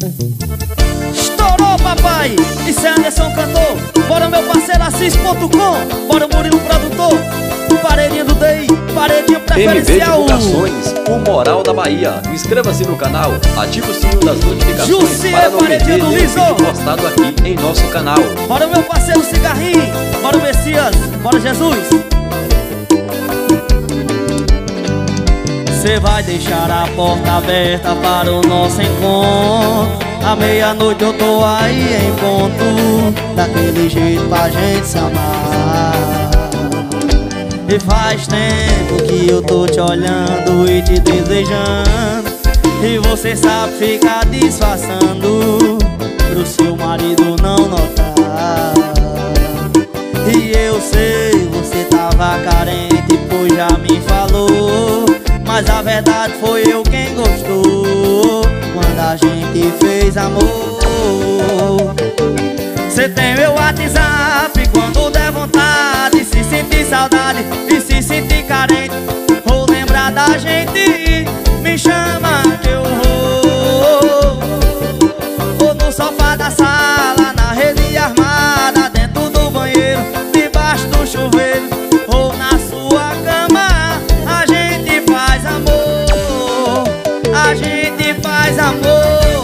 Estourou, papai! Isso é Anderson Cantor. Bora meu parceiro Assis.com. Bora Murilo Produtor. Paredinha do DI, paredinha preferencial. MB Divulgações, o Moral da Bahia. Inscreva-se no canal, ative o sininho das notificações Jussier, para não perder paredinha do nenhum Liso. vídeo postado aqui em nosso canal. Bora meu parceiro Cigarrinho. Bora o Messias, bora Jesus. Cê vai deixar a porta aberta para o nosso encontro. À meia-noite eu tô aí em ponto, daquele jeito pra gente se amar. E faz tempo que eu tô te olhando e te desejando, e você sabe ficar disfarçando pro seu marido não notar. E eu sei, você tava carente, pois já me falou, mas a verdade foi eu quem gostou quando a gente fez amor. Cê tem meu WhatsApp, quando der vontade, se sentir saudade e se sentir carente, ou lembrar da gente, me chama que eu vou. Ou no sofá da sala, na rede armada, dentro do banheiro, debaixo do chuveiro, ou na sua cama, a gente faz amor, a gente faz amor.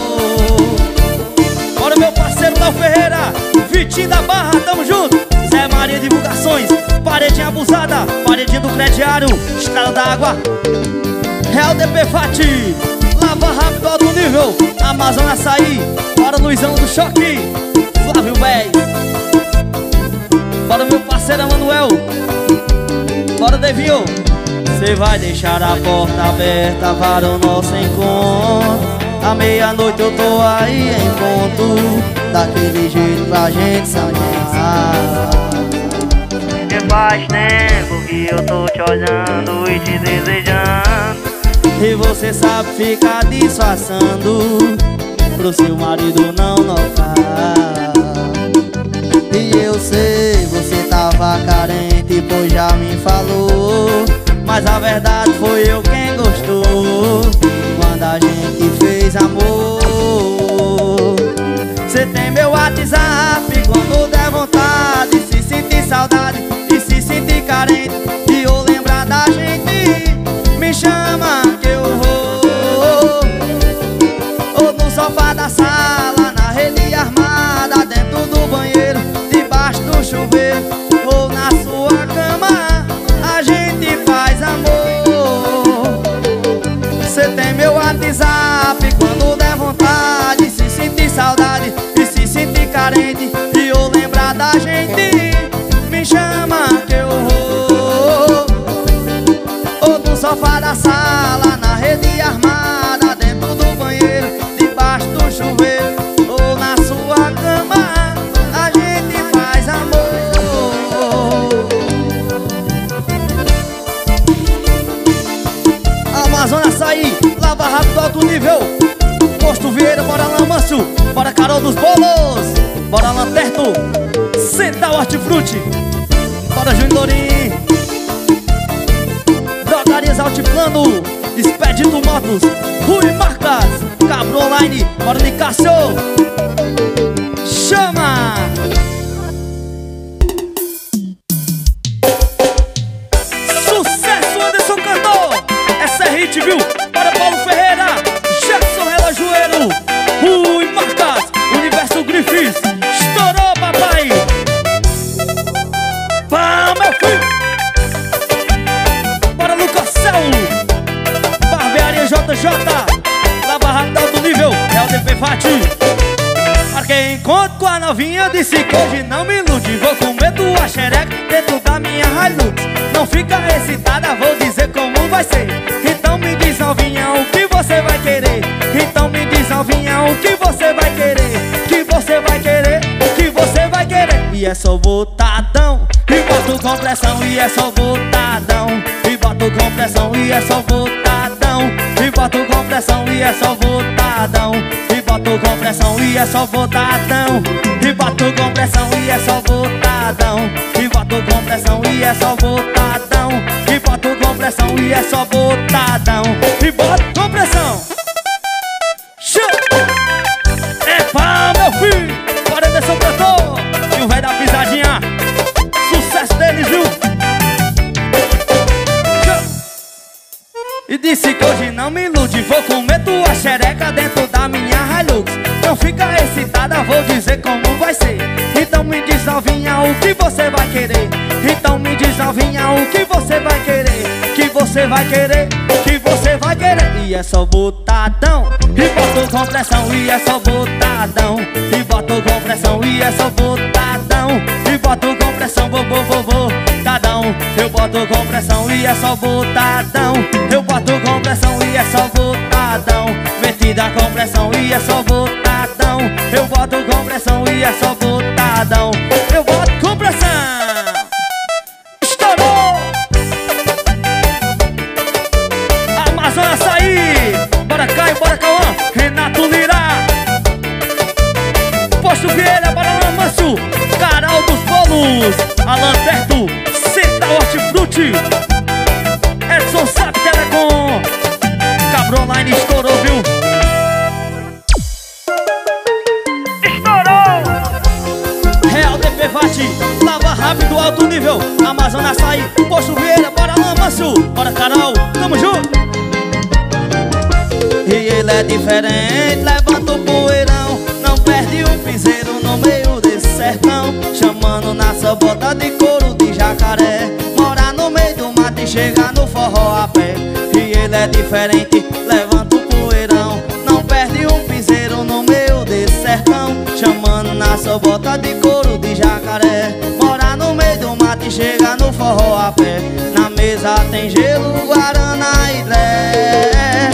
Bora meu parceiro Léo Ferreira, Vitinho da Barra, tamo junto. Zé Maria Divulgações, paredinha abusada, paredinha do crediário, Estrada da Água, Real DP Fati, Lava Rápido alto nível, Amazônia Açaí, bora Luizão do Choque, Flávio Bez. Bora meu parceiro Emanuel, bora Devinho. Cê vai deixar a porta aberta para o nosso encontro. À meia-noite eu tô aí em ponto, daquele jeito pra gente se amar. E faz tempo que eu tô te olhando e te desejando, e você sabe ficar disfarçando pro seu marido não notar. E eu sei, você tava carente, pois já me falou, mas a verdade foi eu quem gostou quando a gente fez amor. Cê tem meu WhatsApp, quando der vontade, se sentir saudade e se sentir carente, e eu lembrar da gente, me chama que eu vou. Ou no sofá da sala, na rede armada, dentro do banheiro, debaixo do chuveiro, ou na sua cama, a gente faz amor. Cê tem meu WhatsApp, quando der vontade, se sentir saudade e se sentir carente, e eu lembrar da gente, me chama que eu vou. Ou no sofá da sala, na rede armada, dentro do banheiro, debaixo do chuveiro, ou na sua cama, a gente faz amor. Amazônia Açaí, Lava Rápido alto nível, Posto Vieira, bora Lamanso, bora Carol dos Bolos, bora Lanterno, Central Hortifruti, bora Júnior Dorim, Drogarias Altiplano, Expedito Motos, Rui Marcas, Cabro Online, bora Nicásio, chama! Sucesso Anderson Cantor, essa é hit, viu? Bora Paulo Ferreira, Jackson Relojoeiro, Rui Marcas, Universo Griffiths, estourou papai! Pá, meu filho! Bora Lucas Céu, Barbearia JJ, Lava Rápido alto nível, LDP Fati. Marquei encontro com a novinha, disse que hoje não me ilude, vou comer tua xereca dentro da minha Hilux. Não fica excitada, vou dizer como vai ser. Então me diz novinha o que você vai querer. Então me diz novinha o que você vai querer. Que você vai querer, que você vai querer. E é só botadão, e boto com pressão, e é só botadão, e boto com pressão, e é só botadão, e boto com pressão, e é só botadão, e boto com pressão, e é só botadão, e boto com pressão, e é só botadão, e boto com pressão, e é só botadão, e boto com pressão, e é só botadão, e boto com pressão. Show! disse que hoje não me ilude. Vou comer tua xereca dentro da minha Hilux. Não fica excitada, vou dizer como vai ser. Então me diz, novinha, o que você vai querer. Então me diz, novinha, o que você vai querer. Que você vai querer, que você vai querer. E é só botadão, e boto com pressão. E é só botadão, e boto com pressão. E é só botadão, e boto com pressão. Botadão, eu boto com pressão. E é só botadão, eu boto com pressão. E é só botadão, metida com pressão. E é só botadão, eu boto com pressão. E é só botadão, eu boto com pressão. Estourou! Amazonas Açaí, bora Caio, bora Cauã, Renato Lira, Posto Vieira, bora Lamanso, Carol dos Bolos, Alan Berto, Senta Hortifruti, Edson Sabe Telecom, Cabro Online estourou, viu? Estourou! Real DP Vate, Lava Rápido, alto nível, Amazonas Açaí, Posto Vieira, bora Lamanso, bora Carol, tamo junto! E ele é diferente, levanta o poeirão, não perde um piseiro no meio desse sertão. Chamando na sabota de couro de jacaré, mora no meio do mato e chega no forró a pé. E ele é diferente, levanta o poeirão, não perde um piseiro no meio desse sertão. Chamando na sabota de couro de jacaré, mora no meio do mato e chega no forró a pé. Na mesa tem gelo, guarana e dré.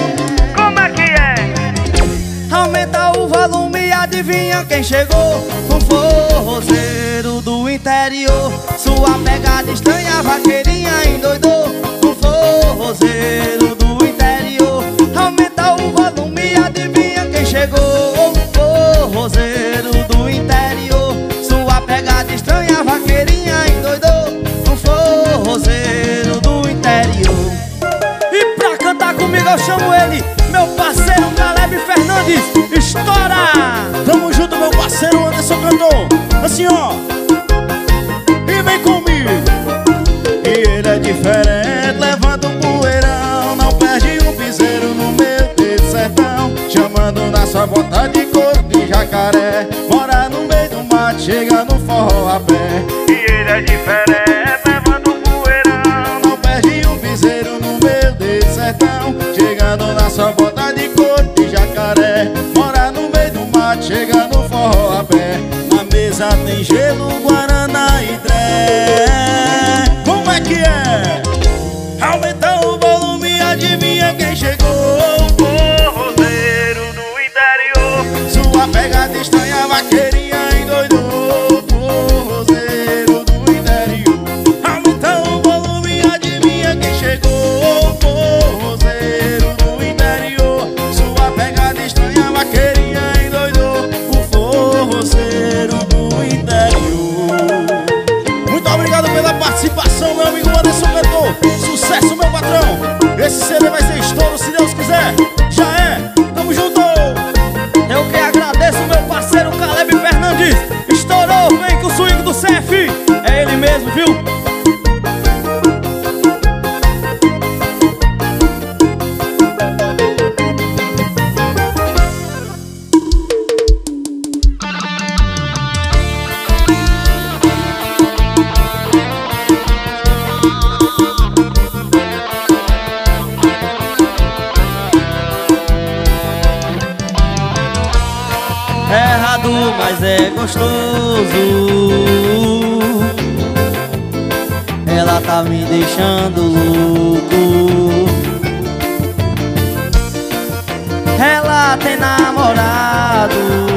Aumenta o volume e adivinha quem chegou? Um forrozeiro do interior. Sua pegada estranha, vaqueirinha endoidou. Um forrozeiro do interior. Aumenta o volume e adivinha quem chegou? Um forrozeiro do interior. Sua pegada estranha, vaqueirinha endoidou. Um forrozeiro do interior. E pra cantar comigo eu chamo ele, meu parceiro Caleb Fernandes, estoura! Tamo junto, meu parceiro Anderson Cantor. Assim, ó. E vem comigo. E ele é diferente, levanta um poeirão, não perde um piseiro no meio desse sertão. Chamando na sua bota de couro de jacaré, mora no meio do mato, chega no forró a pé. E ele é diferente, levanta um poeirão, não perde um piseiro no meio desse sertão. Chegando na sua bota de couro de jacaré, mora no meio do mato, chega no forró a pé. Na mesa tem gelo, guarana e dré. Como é que é? Aumenta o volume, adivinha quem chegou? Forrozeiro do interior. Sua pegada estranha, vaqueirinha endoidou. Forrozeiro do interior. Aumenta o volume, adivinha quem chegou? Forrozeiro do interior. Sua pegada estranha, vaqueirinha endoidou. O forrozeiro do interior. Muito obrigado pela participação, meu amigo Anderson Cantor. Sucesso, meu patrão. Esse CD vai ser estouro, se Deus quiser. Já é, tamo junto. Eu que agradeço, meu parceiro Caleb Fernandes, estourou, vem com o swing do CF. É ele mesmo, viu? Errado, mas é gostoso. Ela tá me deixando louco. Ela tem namorado,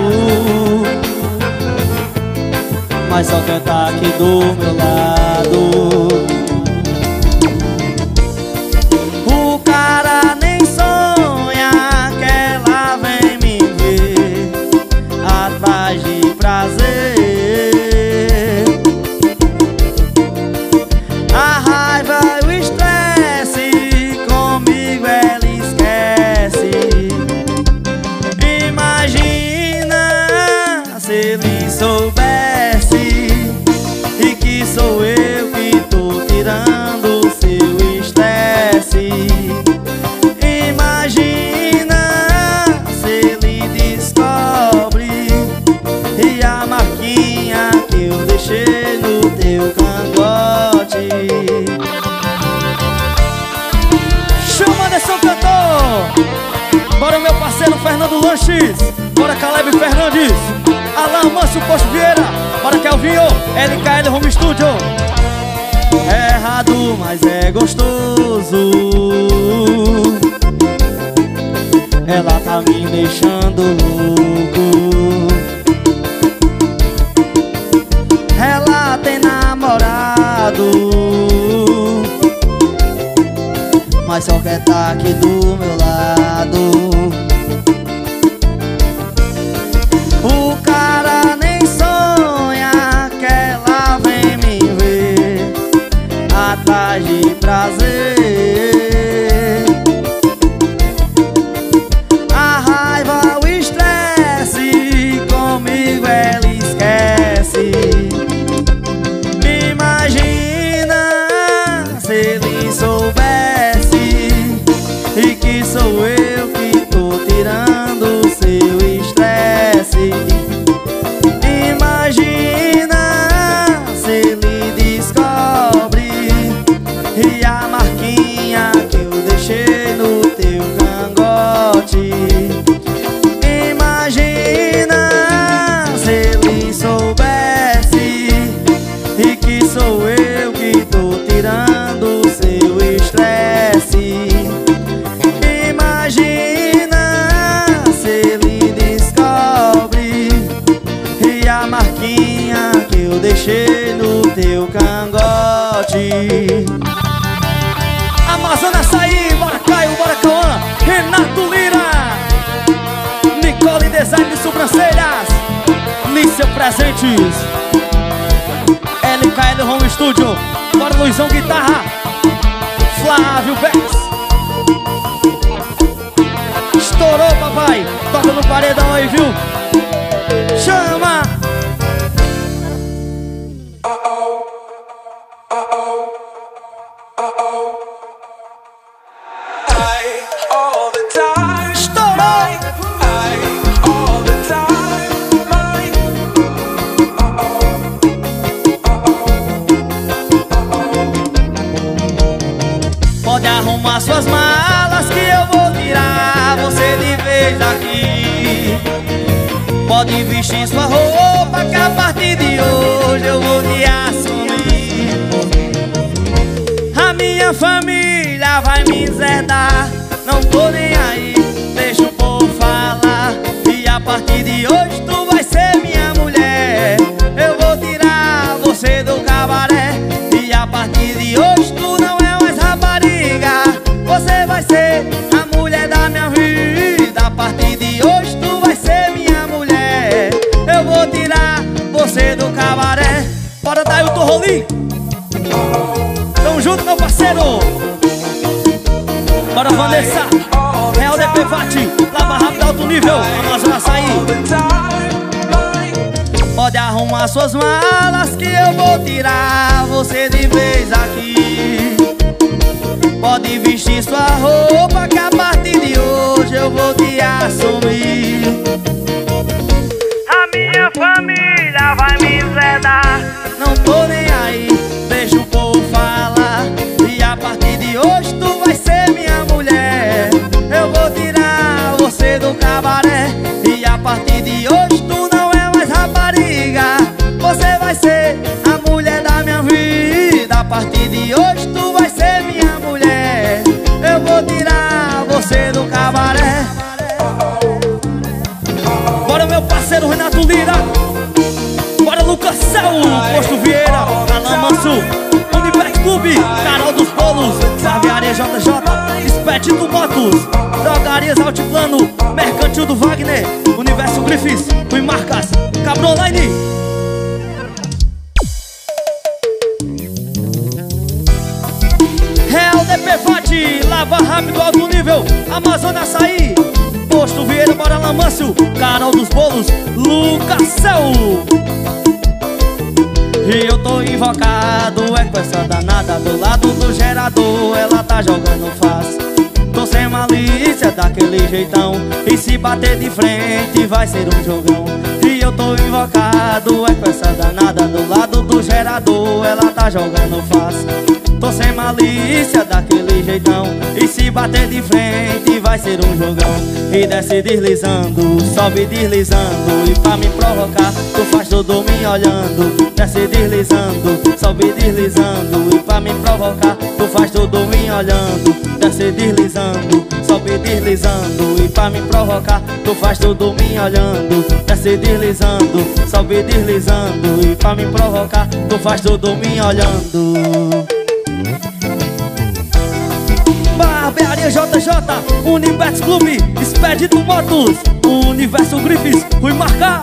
mas só quer tá aqui do meu lado. O cara nem sonha que ela vem me ver atrás de prazer. A raiva e o estresse comigo ela esquece. Imagina se ele soubesse e que sou eu que tô te Bora meu parceiro Fernando Lanches. Bora Caleb Fernandes, Alan Manso Posto Vieira. Bora Kelvinho, LKL Home Studio. É errado, mas é gostoso. Ela tá me deixando louco. Ela tem namorado, mas só quer tá aqui do meu lado. O cara nem sonha que ela vem me ver atrás de prazer. A raiva, o estresse, comigo ela esquece. Imagina se ele soubesse e que sou eu que tô tirando o seu estresse. Imagina se ele descobre e a marquinha que eu deixei no teu cangote. Imagina se ele soubesse e que sou eu que tô tirando o seu estresse. Imagina se ele descobre e a marquinha que eu deixei no teu cangote. Amazonas Açaí, bora Caio, bora Cauã, Renato Lira, Nicole Design de Sobrancelhas, Lícia Presentes, LKL Home Studio. Bora Luizão Guitarra, Flávio Bex. Estourou, papai. Toca no paredão aí, viu? Chama! Pode arrumar suas malas que eu vou tirar você de vez daqui. Pode vestir sua roupa que a partir de hoje eu vou te assumir. A minha família vai me enzedar, não tô nem aí, deixa o povo falar. E a partir de hoje tu vai ser minha mulher. Eu vou tirar você do cabaré. E a partir de hoje tu não é mais rapariga, você vai ser a mulher da minha vida. A partir de hoje tu vai ser minha mulher. Eu vou tirar você do cabaré. Bora Dailton Rolim, tamo junto meu parceiro. Bora Vanessa, Real DP Vati, Lava Rápido Alto Nível, Amazonas Açaí. Pode arrumar suas malas que eu vou tirar você de vez aqui. Pode vestir sua roupa que a partir de hoje eu vou te assumir. A minha família vai me enzedar, não tô nem aí, deixa o povo falar. E a partir de hoje tu vai ser minha mulher. Eu vou tirar você do cabaré. E a partir de hoje tu não é mais rapariga, você vai ser a mulher da minha vida. A partir de hoje tu vai ser minha mulher. Eu vou tirar você do cabaré. Bora meu parceiro Renato Lira, bora Lucas Céu, Posto Vieira, Alan Manso, Unibex Clube, Carol dos Bolos, Barbearia JJ, Expedito Motos, Drogarias Altiplano, Mercantil do Wagner, Universo Griffiths, Rui Marcas, Cabro Online. Real DP Vati, Lava Rápido Alto Nível, Amazonas Açaí, Posto Vieira, bora Alan Manso, Carol dos Bolos, Lucas Céu. E eu tô invocado, é com essa danada do lado do gerador, ela tá jogando fácil. Tô sem malícia daquele jeitão, e se bater de frente vai ser um jogão. E eu tô invocado, é com essa danada do lado do gerador, ela tá jogando fácil. Tô sem malícia daquele jeitão, e se bater de frente vai ser um jogão. E desce deslizando, sobe deslizando, e pra me provocar tu faz tudo me olhando. Desce deslizando, sobe deslizando, e pra me provocar tu faz tudo me olhando. Desce deslizando, sobe deslizando, e pra me provocar tu faz tudo me olhando. Desce deslizando, sobe deslizando, e pra me provocar tu faz tudo me olhando. Barbearia JJ, Unibetes Clube, Expedito Motos, Universo Grifes, Rui Marcas.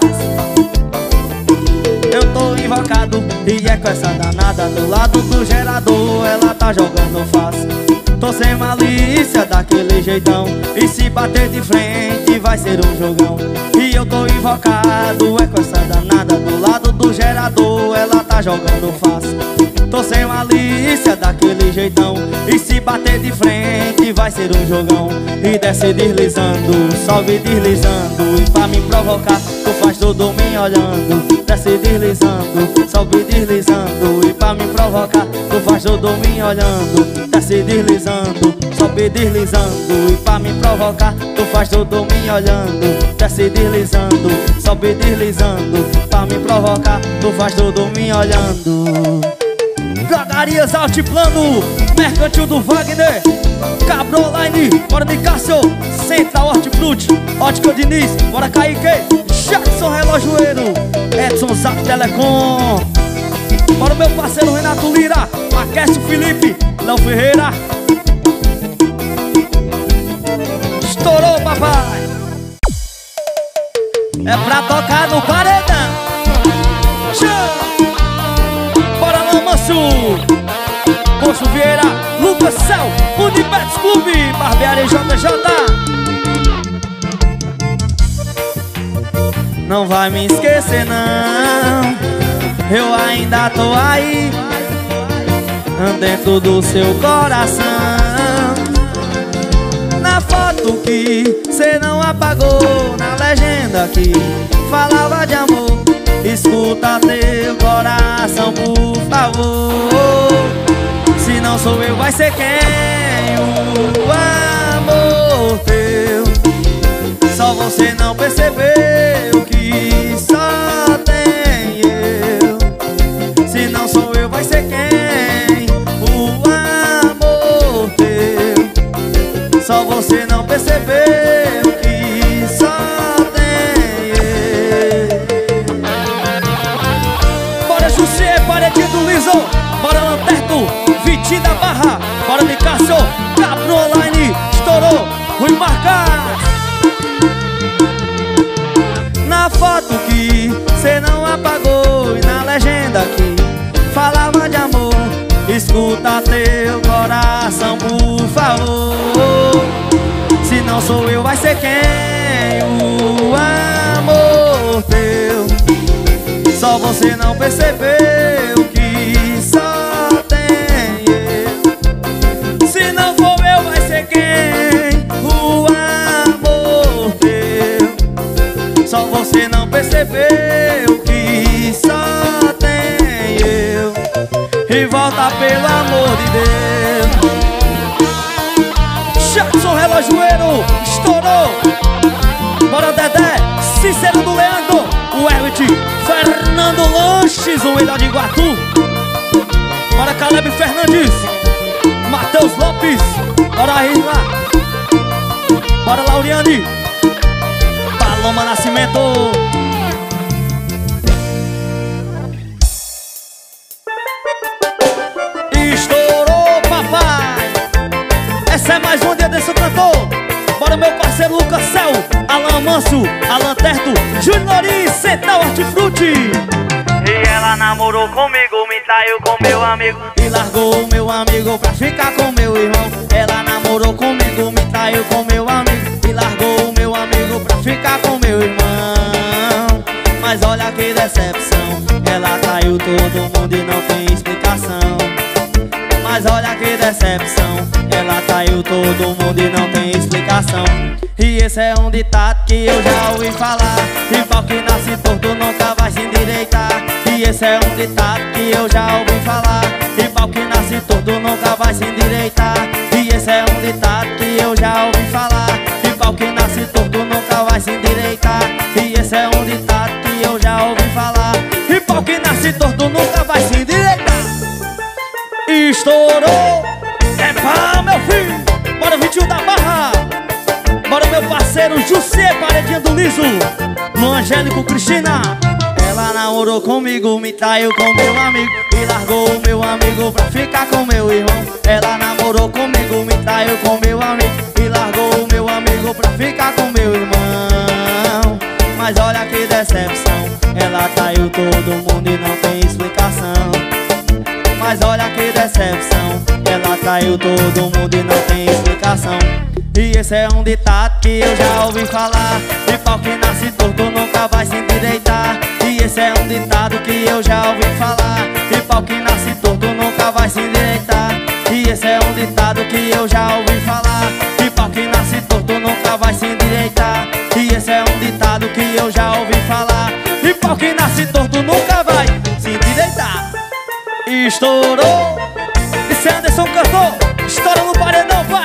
Eu tô invocado e é com essa danada do lado do gerador, ela tá jogando fácil. Tô sem malícia daquele jeitão, e se bater de frente vai ser um jogão. E eu tô invocado, é com essa danada do lado do gerador, ela tá jogando fácil. Tô sem malícia daquele jeitão, e se bater de frente vai ser um jogão. E desce deslizando, sobe deslizando, e pra me provocar tu faz tudo me olhando. Desce deslizando, sobe deslizando, e pra me provocar tu faz tudo me olhando. Desce deslizando, sobe deslizando, e pra me provocar tu faz tudo me olhando. Desce deslizando, sobe deslizando, pra me provocar tu faz tudo me olhando. Drogarias Altiplano, Mercantil do Wagner, Cabroline, bora de Cássio, Central Hortifruti, Ótica Diniz, bora Kaique, Jackson Relojoeiro, Edson Zap Telecom. Bora o meu parceiro Renato Lira, Aquece Felipe, Léo Ferreira. Estourou, papai. É pra tocar no paredão. Bora lá, Manso, Poço Vieira, Lucas Céu, Unibetes Clube, Barbearia JJ. Não vai me esquecer não, eu ainda tô aí, dentro do seu coração. Na foto que cê não apagou, na legenda que falava de amor, escuta teu coração, por favor. Se não sou eu, vai ser quem? O amor teu. Só você não percebeu que só tem eu. Se não sou eu, vai ser quem? O amor teu. Só você não percebeu que só tem eu. Bora Jussier, Paredinho do Liso, bora Lanterto, Vitinho da Barra, bora de Cássio, Cabro Online, estourou, Rui Marcas. Na foto que cê não apagou, e na legenda que falava de amor, escuta teu coração, por favor. Se não sou eu, vai ser quem? O amor teu. Só você não percebeu que só tem eu. Se não for eu, vai ser quem? O amor teu. Só você não percebeu que só tem eu. E volta pelo amor de Deus. Jackson Relojoeiro, estourou. Bora Dedé, Cícero do Leandro, o Herbert, Fernando Lanches, o melhor de Iguatu. Bora Caleb Fernandes, Matheus Lopes, bora Isla, bora Lauriane, Paloma Nascimento. Estourou, papai. Essa é mais um dia desse cantor. Bora meu parceiro Lucas Céu, Alan Manso, Alan Terto, Júnior e Central Hortifruti. E ela namorou comigo, me traiu com meu amigo, e largou o meu amigo pra ficar com meu irmão. Ela namorou comigo, me traiu com meu amigo, e largou o meu amigo pra ficar com meu irmão. Mas olha que decepção, ela traiu todo mundo e não tem explicação. Mas olha que decepção, ela traiu todo mundo e não tem explicação. E E esse é um ditado que eu já ouvi falar: e pau que nasce torto nunca vai se endireitar. E esse é um ditado que eu já ouvi falar: e pau que nasce torto nunca vai se endireitar. E esse é um ditado que eu já ouvi falar: e pau que nasce torto nunca vai se endireitar. E esse é um ditado que eu já ouvi falar: e pau que nasce torto nunca vai se endireitar. Estourou! É pá, meu filho! Bora 21 da Barra! Bora meu parceiro José, paredinha do liso, no Angélico Cristina. Ela namorou comigo, me traiu com meu amigo e largou o meu amigo pra ficar com meu irmão. Ela namorou comigo, me traiu com meu amigo e largou o meu amigo pra ficar com meu irmão. Mas olha que decepção, ela traiu todo mundo e não tem explicação. Mas olha que decepção, ela traiu todo mundo e não tem explicação. E esse é um ditado que eu já ouvi falar: e pau que nasce torto nunca vai se endireitar. E esse é um ditado que eu já ouvi falar: e pau que nasce torto nunca vai se endireitar. E esse é um ditado que eu já ouvi falar: e pau que nasce torto nunca vai se endireitar. E esse é um ditado que eu já ouvi falar: e pau que nasce torto nunca vai se endireitar. Estourou! Esse é Anderson cantor, estoura no paredão, vai!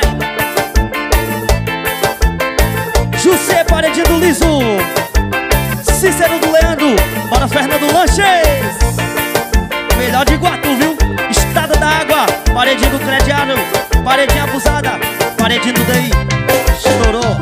José, paredinha do liso, Cícero do Leandro, bora Fernando Lanches. Melhor de Guatu, viu? Estrada da Água, paredinha do crediário, paredinha abusada, paredinha do DI. Estourou.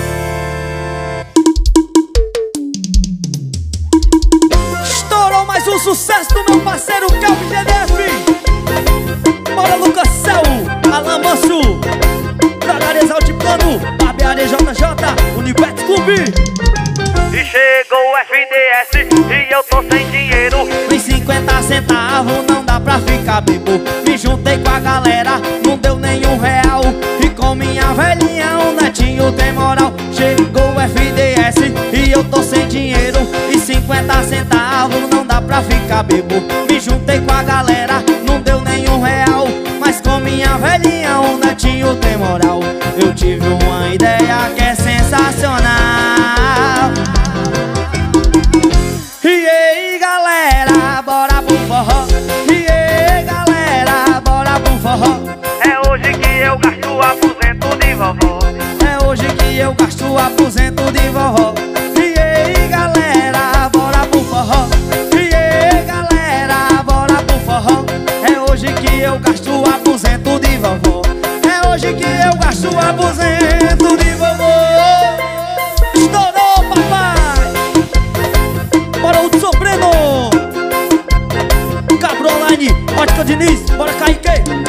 Estourou mais um sucesso do meu parceiro Calvin GDF. Bora Lucas Céu, Alan Manso, Drogarias Altiplano, Barbearia JJ, Unibet Clube. E chegou o FDS e eu tô sem dinheiro. Em 50 centavos não dá pra ficar bebo. Me juntei com a galera, não deu nenhum real. E com minha velhinha o netinho tem moral. Chegou o FDS e eu tô sem dinheiro. E 50 centavos não dá pra ficar bebo. Me juntei com a galera, não deu nenhum real. Mas com minha velhinha o netinho tem moral. Eu tive uma ideia que é sensacional. E aí galera, bora pro forró. E aí galera, bora pro forró. É hoje que eu gasto o aposento de vovó. É hoje que eu gasto o aposento de vovó. E aí galera, bora pro forró. E aí galera, bora pro forró. É hoje que eu gasto o aposento de vovó. É hoje que eu gasto o aposento de vovó. Estourou, papai! Bora o Sobreno, Cabro Online, Ótica Diniz, bora Kaique.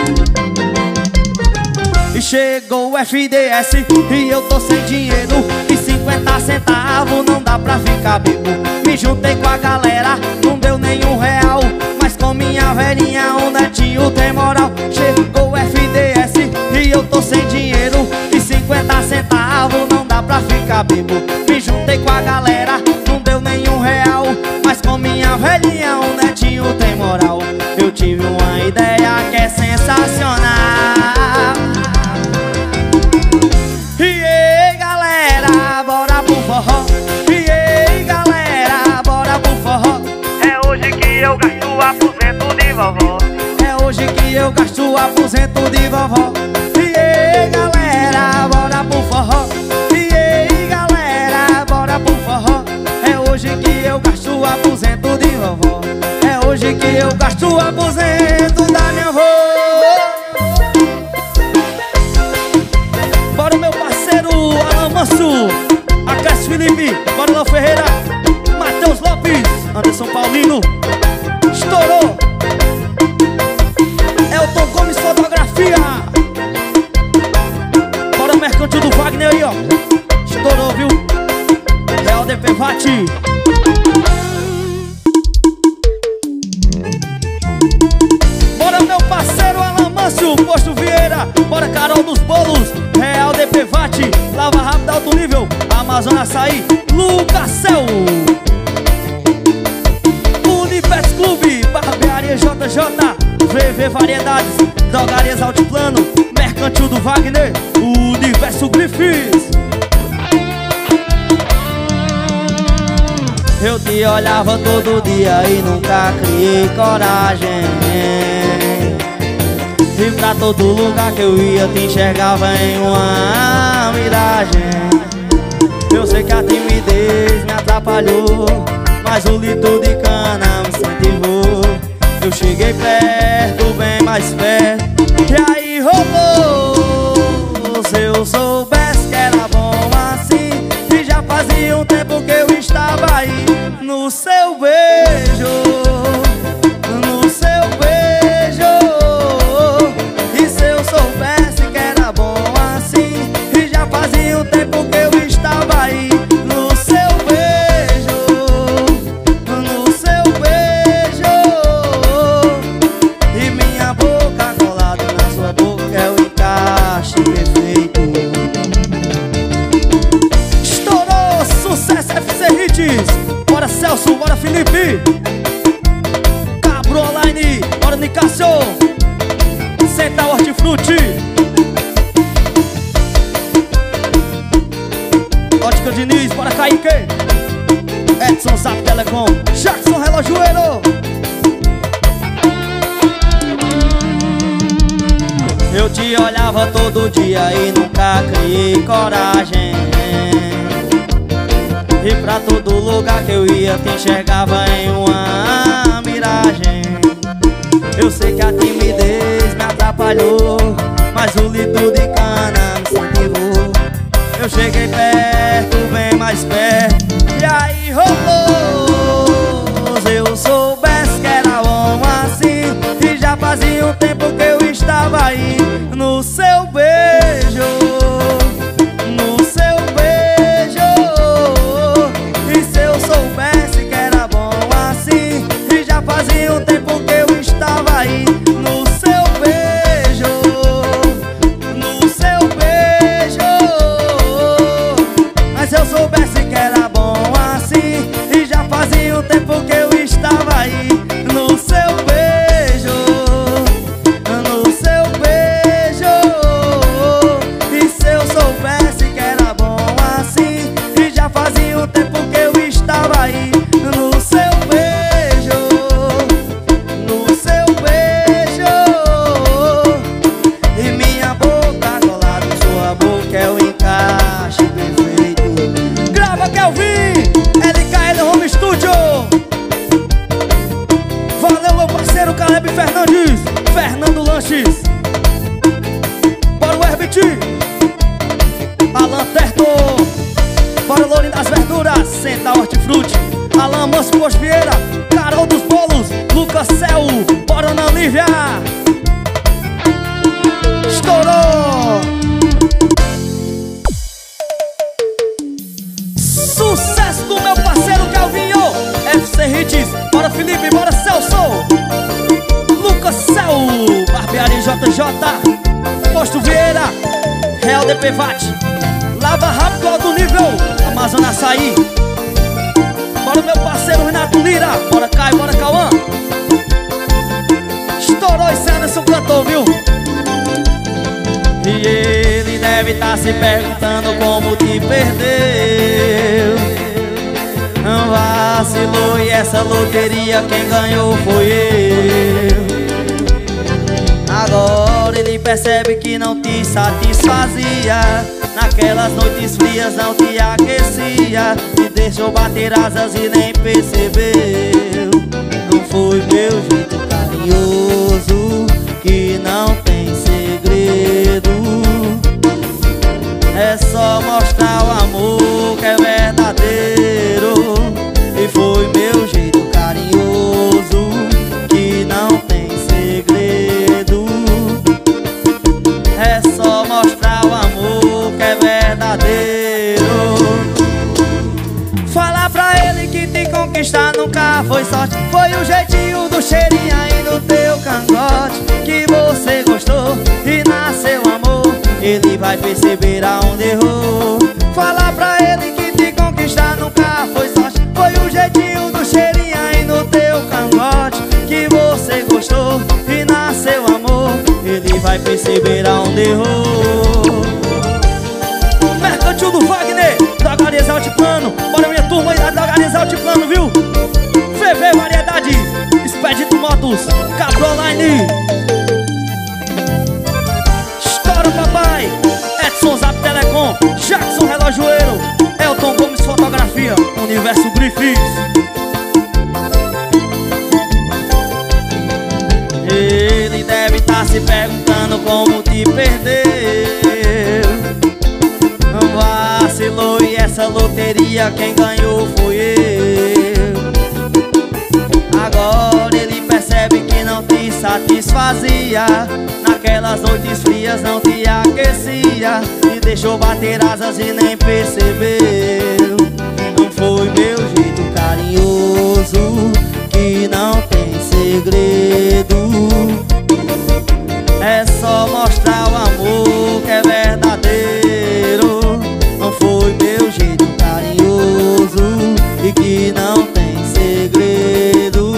E chegou o FDS e eu tô sem dinheiro. E 50 centavos não dá pra ficar bebo. Me juntei com a galera, não deu nenhum real. Mas com minha velhinha o netinho tem moral. Chegou o FDS e eu tô sem dinheiro. E 50 centavos não dá pra ficar bebo. Me juntei com a galera, não deu nenhum real. Mas com minha velhinha o netinho tem moral. Eu tive uma ideia que é sensacional. E aí galera, bora pro forró. E aí galera, bora pro forró. É hoje que eu gasto o aposento de vovó. É hoje que eu gasto o aposento de vovó. E aí galera, bora pro forró. E aí galera, bora pro forró. É hoje que eu gasto o aposento de vovó. É hoje que eu gasto o aposento da minha avó. Bora o meu parceiro Alan Manso, Acas Felipe, bora Léo Ferreira, Matheus Lopes, Anderson Paulino. Estourou. Elton Gomes Fotografia. Bora o Mercantil do Wagner aí, ó. Estourou, viu? Real DPVAT. Bora meu parceiro Alan Manso, Posto Vieira. Bora Carol dos Bolos, Real DPVAT, Lava Rápido Alto Nível, Amazonas Açaí, Lucas Céu, Unibet Clube, Barbearia JJ, VV Variedades, Drogarias Altiplano, Mercantil do Wagner, Universo Griffiths. Eu te olhava todo dia e nunca criei coragem. E pra todo lugar que eu ia te enxergava em uma miragem. Eu sei que a timidez me atrapalhou, mas o litro de cana me incentivou. Eu cheguei perto, bem mais perto, e aí rolou. Se eu soubesse que era bom assim, e já fazia um tempo que eu estava aí no seu beijo, no seu beijo. E se eu soubesse que era bom assim, e já fazia um tempo que eu estava aí no seu beijo, no seu beijo. E minha boca colada na sua boca é o encaixe perfeito. Estourou, sucesso FC Hits. Bora Celso, bora Felipe, Cabro Online, bora Nicásio, Central Hortifruti, Ótica Diniz, bora Kaique, Edson Zap Telecom, Jackson Relojoeiro. Eu te olhava todo dia e nunca criei coragem. E pra todo lugar que eu ia te enxergava em uma miragem. Eu sei que a timidez me atrapalhou, mas o litro de cana me incentivou. Eu cheguei perto, bem mais perto, e aí rolou. Se eu soubesse que era bom assim, e já fazia um tempo que eu estava aí no seu beijo, no seu beijo. E se eu soubesse que era bom assim, e já fazia um tempo que eu estava aí no seu beijo, no seu beijo. Mas se eu soubesse que era bom assim, e já fazia um tempo que eu estava aí no seu beijo, no seu beijo. E se eu soubesse que era bom assim, e já fazia um tempo que eu estava aí no seu beijo, no seu beijo. E minha boca colada em sua boca é o encaixe perfeito. Grava, Kelvin, LKL Home Studio. Valeu, meu parceiro Caleb Fernandes, Fernando Lanches. Bora o Herbit, Alan Terto, bora Lourinho das Verduras, Central Hortifruti, Alan Manso Posto Vieira, Carol dos Bolos, Lucas Cel, bora Ana Lívia. Estourou. Sucesso do meu parceiro Calvinho, FC Hits, bora Felipe, bora Celso, Lucas Cel, Barbearia JJ, Posto Vieira, Real DPVAT, Lava Rápido Alto Nível, Amazônia Açaí. Bora meu parceiro Renato Lira, bora Caio, bora Cauã. Estourou esse Anderson cantor, viu? E ele deve estar se perguntando como te perdeu. Vacilou e essa loteria quem ganhou foi eu. Agora ele percebe que não te satisfazia, naquelas noites frias não te aquecia, te deixou bater asas e nem percebeu. Não foi meu jeito carinhoso, que não tem segredo. É só mostrar o amor que é verdadeiro. E foi meu jeito carinhoso, que não tem segredo. É só mostrar o amor que é verdadeiro. Fala pra ele que te conquistar nunca foi sorte. Foi o jeitinho do cheirinho aí no teu cangote que você gostou e nasceu amor. Ele vai perceber aonde errou. Fala pra ele que te conquistar nunca foi sorte. Foi o jeitinho do cheirinho aí no teu cangote que você gostou e nasceu amor. Ele vai perceber aonde errou. Mercantil do Wagner, Drogarias Altiplano. Bora minha turma aí da Drogarias Altiplano, viu? Grifes. Ele deve estar se perguntando como te perdeu. Vacilou e essa loteria quem ganhou foi eu. Agora ele percebe que não te satisfazia. Naquelas noites frias não te aquecia. Te deixou bater asas e nem percebeu. Não foi meu jeito carinhoso, que não tem segredo. É só mostrar o amor que é verdadeiro. Não foi meu jeito carinhoso e que não tem segredo.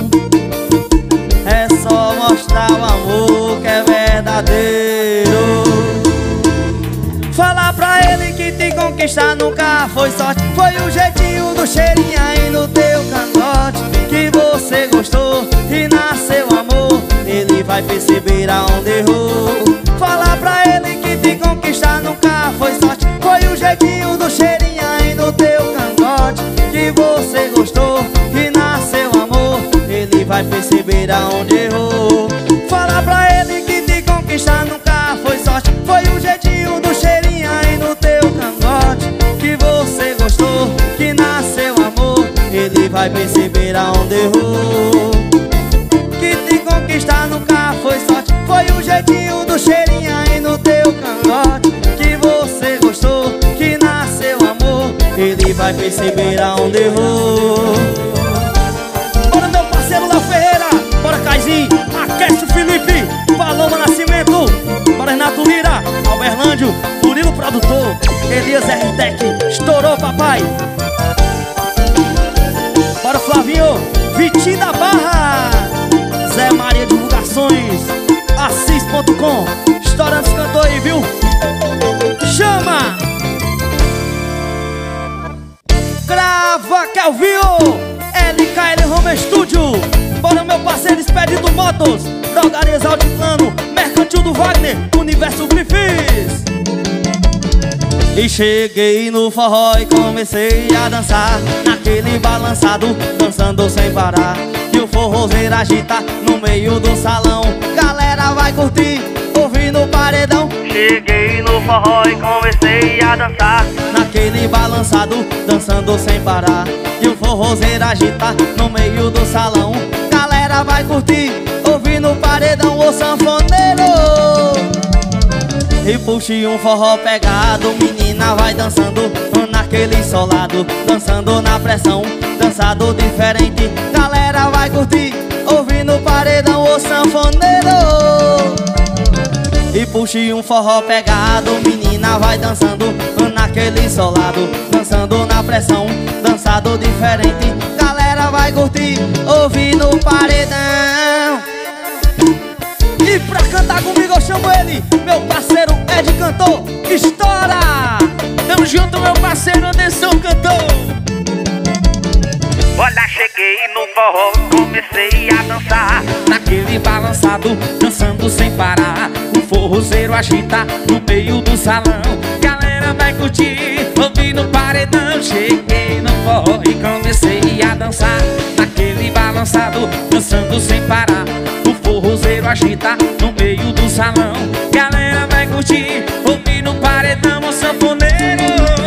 É só mostrar o amor que é verdadeiro. Falar pra ele que te conquistar nunca foi sorte. Foi o jeitinho do cheirinho aí no teu cangote que você gostou e nasceu amor. Ele vai perceber aonde errou. Falar pra ele que te conquistar nunca foi sorte. Foi o jeitinho do cheirinho aí no teu cangote que você gostou e nasceu amor. Ele vai perceber aonde errou. Falar pra ele que te conquistar nunca foi sorte. Foi o jeitinho do cheirinho aí no teu cangote que você gostou, que nasceu amor. Ele vai perceber aonde errou. Que te conquistar nunca foi sorte. Foi o jeitinho do cheirinho aí no teu cangote que você gostou, que nasceu amor. Ele vai perceber aonde errou. Bora meu parceiro Léo Ferreira, bora Caizinho, Aquece o Felipe, Paloma Nascimento, bora Renato Lira, Alberlândio, Murilo Produtor, Elias R-Tech, estourou papai. Bora Flavinho, Vitinho da Barra, Zé Maria Divulgações, Assis.com, estourando esse cantor aí, viu? Chama! Grava Kelvio, LKL Home Studio. Bora meu parceiro Expedito Motos, Drogarias Altiplano, Mercantil do Wagner, Universo Grifes. E cheguei no forró e comecei a dançar, naquele balançado, dançando sem parar. E o forrozeiro agita no meio do salão. Galera vai curtir, ouvindo o paredão. Cheguei no forró e comecei a dançar, naquele balançado, dançando sem parar. E o forrozeiro agita no meio do salão. Galera vai curtir, ouvindo o paredão, o sanfoneiro. E puxe um forró pegado, menina vai dançando naquele solado, dançando na pressão, dançado diferente. Galera vai curtir, ouvindo o paredão, o sanfoneiro. E puxe um forró pegado, menina vai dançando naquele solado, dançando na pressão, dançado diferente. Galera vai curtir, ouvindo o paredão. E pra cantar comigo eu chamo ele, meu parceiro Ed Cantor, estoura! Tamo junto meu parceiro Anderson Cantor. olha, cheguei no forró, comecei a dançar, naquele balançado, dançando sem parar. O forrozeiro agita no meio do salão. Galera vai curtir, ouvindo o paredão. Cheguei no forró e comecei a dançar, naquele balançado, dançando sem parar. O forrozeiro agita no meio do salão. Galera vai curtir, ouvindo o paredão, o sanfoneiro.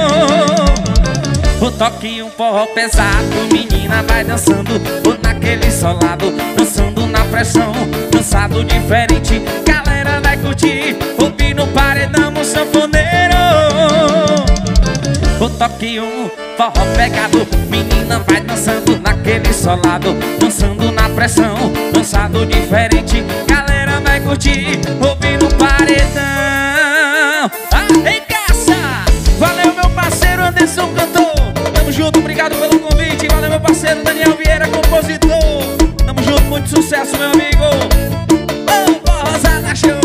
O toque um forró pesado, menina vai dançando naquele solado, dançando na pressão, dançado diferente. Galera vai curtir, ouvindo o paredão, o sanfoneiro. O toque um forró pegado, menina vai dançando naquele solado, dançando na pressão, dançado diferente. Galera vai curtir, ouvindo o paredão. Arregaça! Valeu meu parceiro Anderson Cantor. Tamo junto, obrigado pelo convite. Valeu meu parceiro Daniel Vieira, compositor. Tamo junto, muito sucesso meu amigo. Ô, Rosada Show.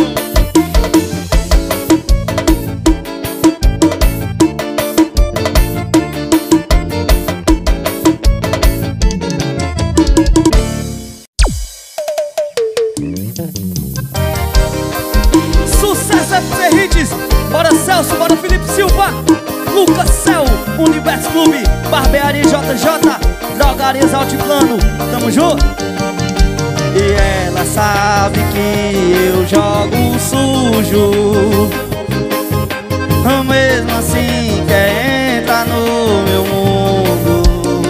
Sucesso FC Hits, bora Celso, bora Felipe Silva, Lucas Cel, Universo Clube, Barbearia JJ, Drogarias Altiplano, tamo junto. E ela sabe que eu jogo sujo, mesmo assim quer entrar no meu mundo.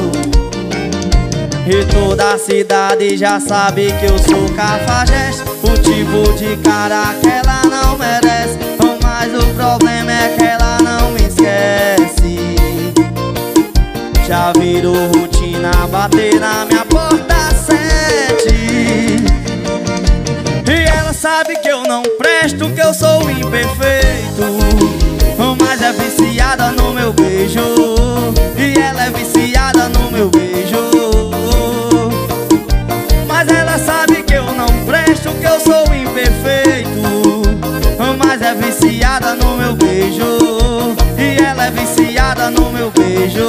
E toda a cidade já sabe que eu sou cafajeste, o tipo de cara que ela não merece. Mas o problema é que ela não me esquece. Já virou rotina bater na minha porta às 7. E ela sabe que eu não presto, que eu sou imperfeito, mas é viciada no meu beijo. E ela é viciada no meu beijo. Mas ela sabe que eu não presto, que eu sou imperfeito, mas é viciada no meu beijo. E ela é viciada no meu beijo.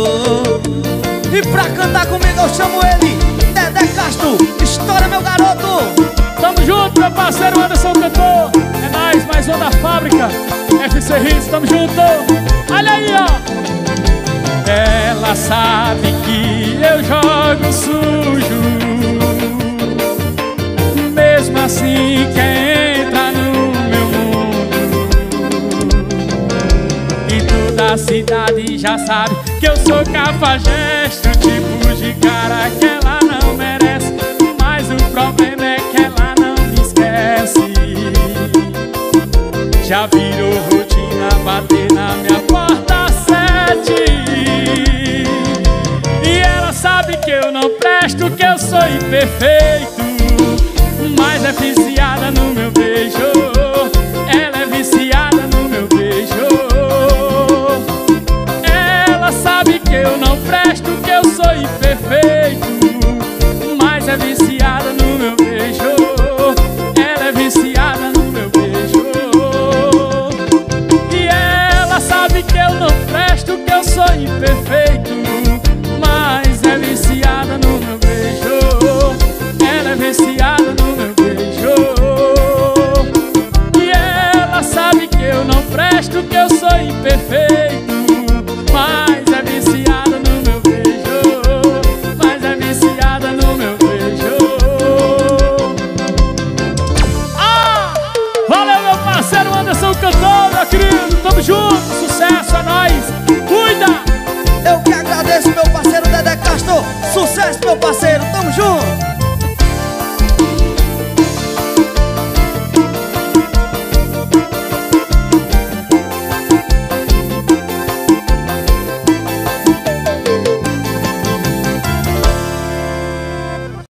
E pra cantar comigo eu chamo ele, Dedé Castro, estoura meu garoto. Tamo junto, meu parceiro Anderson Cantor. É nóis, mais um da fábrica FC Hits, tamo junto. Olha aí, ó. Ela sabe que eu jogo sujo, mesmo assim quer entrar no meu mundo. E toda a cidade já sabe que eu sou cafajeste, o tipo de cara que ela não merece. Mas o problema é que ela não me esquece. Já virou rotina bater na minha porta às 7. E ela sabe que eu não presto, que eu sou imperfeito, mas é viciada no meu beijo. Ela é viciada no meu beijo. Ela sabe que eu não presto, que eu sou imperfeito, mas é viciada no meu beijo. Ela é viciada no meu beijo. E ela sabe que eu não presto, que eu sou imperfeito, mas é viciada no meu beijo. Ela é viciada no meu beijo. E ela sabe que eu não presto, que eu sou imperfeito, mas é viciada no meu beijo. Mas é viciada no meu beijo. Ah! Valeu, meu parceiro Anderson Cantor, meu querido. Tamo junto, sucesso, é nóis. Cuida! Eu que agradeço, meu parceiro Dedé Castro. Sucesso, meu parceiro, tamo junto.